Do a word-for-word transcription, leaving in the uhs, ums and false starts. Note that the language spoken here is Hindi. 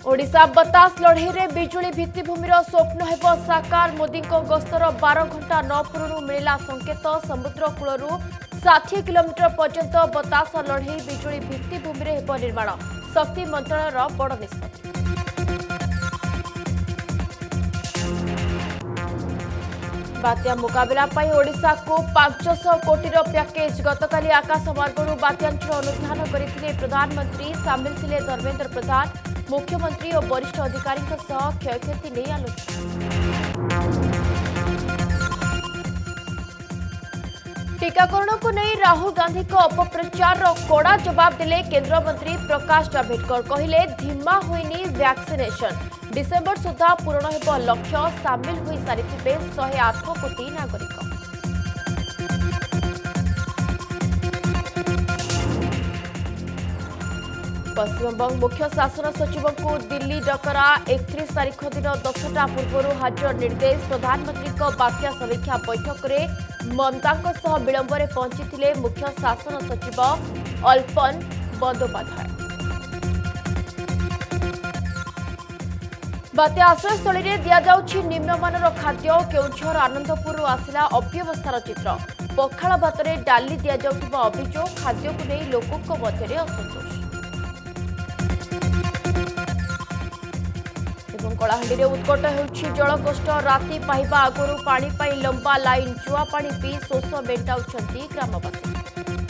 ओडिशा बतास लड़ई में बिजुली भित्तिभूमिर स्वप्न हेब साकार मोदी गस्तर बार घंटा न पूर्णु मिला संकेत समुद्र कूलू षाठी किलोमीटर पर्यंत बतास लड़ई बिजुली भित्तिभूमि हेब निर्माण शक्ति मंत्रालयर बड़ निष्पत्ति। बात्या मुकाबला ओडिशा को पांच सौ कोटी पैकेज गतकाली आकाशमार्गरू बात्यांचल अनुधान करथिले प्रधानमंत्री सामिल थिले धर्मेंद्र प्रधान मुख्यमंत्री और वरिष्ठ अधिकारी क्षयक्षति नहीं आलोचना। टीकाकरण को नहीं राहुल गांधी को अपप्रचार कड़ा जवाब दिले केंद्र मंत्री प्रकाश जावड़ेकर कहले धीमा होइनी वैक्सीनेशन डिसेंबर सुधा पूरण हेब लक्ष्य सामिल हो सारी शहे आठ कोटी नागरिक। पश्चिमबंग मुख्य शासन सचिव को दिल्ली डकरा एकतीस तारीख दिन दसटा पूर्व हाजर निर्देश प्रधानमंत्री बात्या समीक्षा बैठक में ममता विलंब में पहुंची मुख्य शासन सचिव अल्पन बंदोपाध्याय। बात्या आश्रयस्थल में दिजाऊँ निम्नमानर खाद्य केउझर आनंदपुर आसला अव्यवस्थार चित्र पखाड़ भात में डाली दिजाउथिबा अभियोग खाद्य को नहीं लोकों मध्य असंतोष। कलाहांडी उत्कट होउछि जलकष्ट राति पाइबा आगुरी पानी पाई लंबा लाइन चुआ पानी पी शोष मेटाउछंती ग्रामवासी।